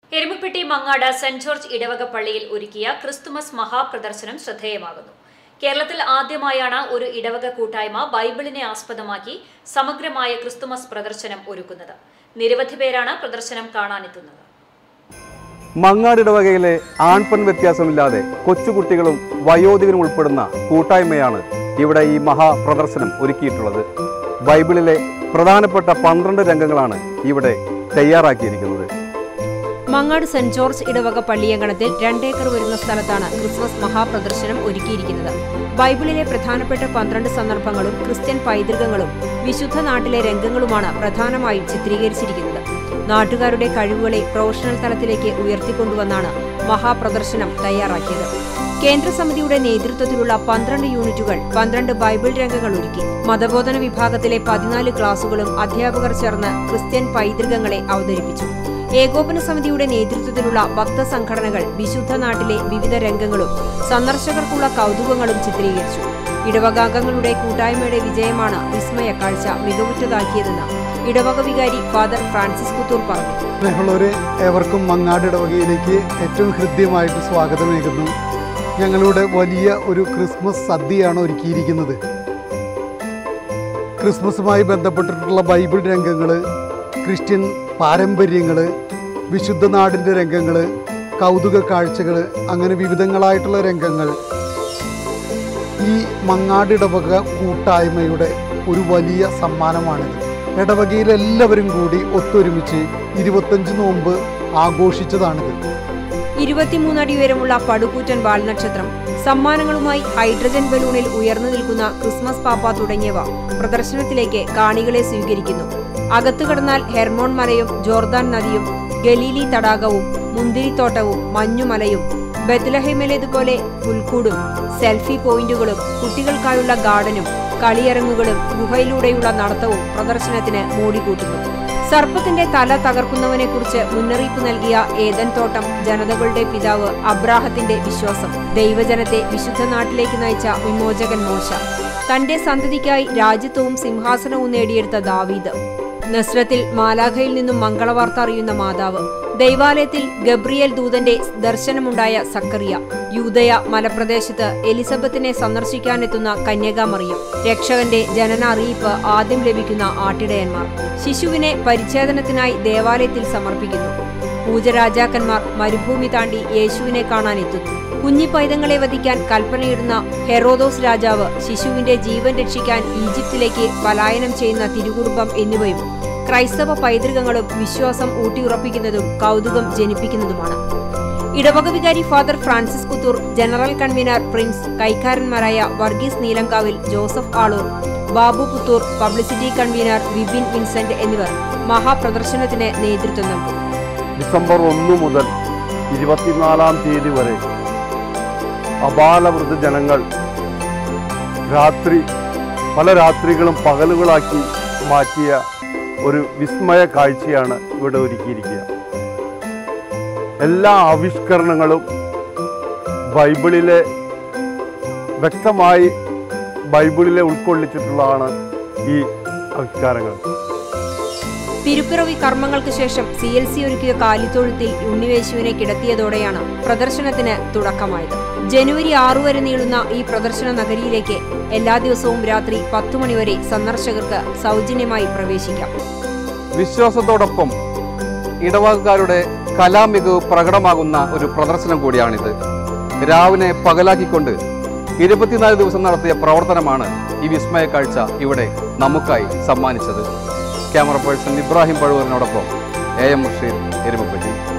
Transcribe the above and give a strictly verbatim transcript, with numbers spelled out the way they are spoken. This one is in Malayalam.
എരുമപ്പെട്ടി മങ്ങാട് സെന്റ് ജോർജ് ഇടവക പള്ളിയിൽ ഒരുക്കിയ ക്രിസ്തുമസ് മഹാപ്രദർശനം ശ്രദ്ധേയമാകുന്നു. കേരളത്തിൽ ആദ്യമായാണ് ഒരു ഇടവക കൂട്ടായ്മ ബൈബിളിനെ ആസ്പദമാക്കി സമഗ്രമായ ക്രിസ്തുമസ് പ്രദർശനം ഒരുക്കുന്നത്. നിരവധി പേരാണ് പ്രദർശനം കാണാനെത്തുന്നത്. മങ്ങാട് ഇടവകയിലെ ആൺപെൺ വ്യത്യാസമില്ലാതെ കൊച്ചുകുട്ടികളും വയോധികരും ഉൾപ്പെടുന്ന കൂട്ടായ്മയാണ് ഇവിടെ ഈ മഹാപ്രദർശനം ഒരുക്കിയിട്ടുള്ളത്. ബൈബിളിലെ പ്രധാനപ്പെട്ട പന്ത്രണ്ട് രംഗങ്ങളാണ് ഇവിടെ തയ്യാറാക്കിയിരിക്കുന്നത്. മങ്ങാട് സെന്റ് ജോർജ് ഇടവക പള്ളിയങ്കണത്തിൽ രണ്ടേക്കർ വരുന്ന സ്ഥലത്താണ് ക്രിസ്മസ് മഹാപ്രദർശനം ഒരുക്കിയിരിക്കുന്നത്. ബൈബിളിലെ പ്രധാനപ്പെട്ട പന്ത്രണ്ട് സന്ദർഭങ്ങളും ക്രിസ്ത്യൻ പൈതൃകങ്ങളും വിശുദ്ധ നാട്ടിലെ രംഗങ്ങളുമാണ് പ്രധാനമായും ചിത്രീകരിച്ചിരിക്കുന്നത്. നാട്ടുകാരുടെ കഴിവുകളെ പ്രൊഫഷണൽ തലത്തിലേക്ക് ഉയർത്തിക്കൊണ്ടുവന്നാണ് മഹാപ്രദർശനം തയ്യാറാക്കിയത്. കേന്ദ്ര സമിതിയുടെ നേതൃത്വത്തിലുള്ള പന്ത്രണ്ട് യൂണിറ്റുകൾ പന്ത്രണ്ട് ബൈബിൾ രംഗങ്ങൾ ഒരുക്കി. മതബോധന വിഭാഗത്തിലെ പതിനാല് ക്ലാസുകളും അധ്യാപകർ ചേർന്ന് ക്രിസ്ത്യൻ പൈതൃകങ്ങളെ അവതരിപ്പിച്ചു. ഏകോപന സമിതിയുടെ നേതൃത്വത്തിലുള്ള ഭക്തസംഘടനകൾ വിശുദ്ധ നാട്ടിലെ വിവിധ രംഗങ്ങളും സന്ദർശകർക്കുള്ള കൗതുകങ്ങളും ചിത്രീകരിച്ചു. ഇടവകാംഗങ്ങളുടെ കൂട്ടായ്മയുടെ വിജയമാണ് വിസ്മയ കാഴ്ച മികവുറ്റതാക്കിയതെന്ന് ഇടവക വികാരി ഫാദർ ഫ്രാൻസിസ് പുത്തൂർ പറഞ്ഞു. സ്നേഹമുള്ളവരെ, ഏവർക്കും മങ്ങാട് ഇടവകയിലേക്ക് ഏറ്റവും ഹൃദ്യമായിട്ട് സ്വാഗതമേകുന്നു. ഞങ്ങളുടെ വലിയ ഒരു ക്രിസ്മസ് സദ്യയാണ് ഒരുക്കിയിരിക്കുന്നത്. ക്രിസ്മസുമായി ബന്ധപ്പെട്ടിട്ടുള്ള ബൈബിൾ രംഗങ്ങൾ, ക്രിസ്ത്യൻ പാരമ്പര്യങ്ങൾ, വിശുദ്ധ നാടിൻ്റെ രംഗങ്ങൾ, കൗതുക കാഴ്ചകൾ, അങ്ങനെ വിവിധങ്ങളായിട്ടുള്ള രംഗങ്ങൾ ഈ മങ്ങാട് ഇടവക കൂട്ടായ്മയുടെ ഒരു വലിയ സമ്മാനമാണിത്. ഇടവകയിലെല്ലാവരും കൂടി ഒത്തൊരുമിച്ച് ഇരുപത്തഞ്ച് നോമ്പ് ആഘോഷിച്ചതാണിത്. ഇരുപത്തിമൂന്നടി ഉയരമുള്ള പടുകൂറ്റൻ വാൽനക്ഷത്രം, സമ്മാനങ്ങളുമായി ഹൈഡ്രജൻ ബലൂണിൽ ഉയർന്നു നിൽക്കുന്ന ക്രിസ്മസ് പാപ്പ തുടങ്ങിയവ പ്രദർശനത്തിലേക്ക് കാണികളെ സ്വീകരിക്കുന്നു. അകത്തു കടന്നാൽ ഹെർമോൺ മലയും ജോർദാൻ നദിയും ഗലീലി തടാകവും മുന്തിരിത്തോട്ടവും മഞ്ഞുമലയും ബെത്ലഹേമിലേതുപോലെ പുൽക്കൂടും സെൽഫി പോയിന്റുകളും കുട്ടികൾക്കായുള്ള ഗാർഡനും കളിയരങ്ങുകളും ഗുഹയിലൂടെയുള്ള നടത്തവും പ്രദർശനത്തിന് മോടിക്കൂട്ടുന്നു. സർപ്പത്തിന്റെ തല തകർക്കുന്നവനെക്കുറിച്ച് മുന്നറിയിപ്പ് നൽകിയ ഏദൻ തോട്ടം ജനതകളുടെ പിതാവ് അബ്രാഹത്തിന്റെ വിശ്വാസം, ദൈവജനത്തെ വിശുദ്ധ നാട്ടിലേക്ക് നയിച്ച വിമോചകൻ മോശ, തന്റെ സന്തതിക്കായി രാജ്യത്വവും സിംഹാസനവും നേടിയെടുത്ത ദാവീദ്, നസ്രത്തിൽ മാലാഖയിൽ നിന്നും മംഗളവാർത്ത അറിയുന്ന മാതാവ്, ദൈവാലയത്തിൽ ഗബ്രിയേൽ ദൂതന്റെ ദർശനമുണ്ടായ സക്കറിയ, യൂദയ മലപ്രദേശത്ത് എലിസബത്തിനെ സന്ദർശിക്കാനെത്തുന്ന കന്യകാമറിയം, രക്ഷകന്റെ ജനന അറിയിപ്പ് ആദ്യം ലഭിക്കുന്ന ആട്ടിടയന്മാർ, ശിശുവിനെ പരിച്ഛേദനത്തിനായി ദേവാലയത്തിൽ സമർപ്പിക്കുന്നു, പൂജരാജാക്കന്മാർ മരുഭൂമി താണ്ടി യേശുവിനെ കാണാനെത്തുന്നു, കുഞ്ഞിപ്പൈതങ്ങളെ വധിക്കാൻ കൽപ്പനയിടുന്ന ഹെറോദോസ് രാജാവ്, ശിശുവിന്റെ ജീവൻ രക്ഷിക്കാൻ ഈജിപ്തിലേക്ക് പലായനം ചെയ്യുന്ന തിരുകുടുംബം എന്നിവയും ക്രൈസ്തവ പൈതൃകങ്ങളും വിശ്വാസം ഊട്ടിയുറപ്പിക്കുന്നതും കൗതുകം ജനിപ്പിക്കുന്നതുമാണ്. ഇടവക വികാരി father Francis Puthur, general convener Prince, കൈക്കാരന്മാരായ Varghese Neelankavil, Joseph Aloor, Babu Puthur, publicity convener Vipin Vincent എന്നിവർ മഹാപ്രദർശനത്തിന് നേതൃത്വം നൽകും. ഡിസംബർ ഒന്ന് മുതൽ ഇരുപത്തിനാലാം തീയതി വരെ അപാലവൃദ്ധ ജനങ്ങൾ രാത്രി പല രാത്രികളും പകലുകളാക്കി മാറ്റിയ ഒരു വിസ്മയ കാഴ്ചയാണ് ഇവിടെ ഒരുക്കിയിരിക്കുക. എല്ലാ ആവിഷ്കരണങ്ങളും ബൈബിളിലെ വ്യക്തമായി ബൈബിളിലെ ഉൾക്കൊള്ളിച്ചിട്ടുള്ളതാണ് ഈ ആവിഷ്കാരങ്ങൾ. തിരുപ്പിറവി കർമ്മങ്ങൾക്ക് ശേഷം സി എൽ സി ഒരുക്കിയ കാലിത്തൊഴുത്തിൽ ഉണ്ണിയേശുവിനെ കിടത്തിയതോടെയാണ് പ്രദർശനത്തിന് തുടക്കമായത്. ജനുവരി ആറു വരെ നീളുന്ന ഈ പ്രദർശന നഗരിയിലേക്ക് എല്ലാ ദിവസവും രാത്രി പത്തു മണിവരെ സന്ദർശകർക്ക് സൗജന്യമായി പ്രവേശിക്കാം. വിശ്വാസത്തോടൊപ്പം ഇടവകക്കാരുടെ കലാമികവ് പ്രകടമാകുന്ന ഒരു പ്രദർശനം കൂടിയാണിത്. രാവിനെ പകലാക്കിക്കൊണ്ട് ഇരുപത്തിനാല് ദിവസം നടത്തിയ പ്രവർത്തനമാണ് ഈ വിസ്മയ കാഴ്ച ഇവിടെ നമുക്കായി സമ്മാനിച്ചത്. ക്യാമറ പേഴ്സൺ ഇബ്രാഹിം പഴുവൂരിനോടൊപ്പം എ എം മുർഷീദ്, എരുമപ്പെട്ടി.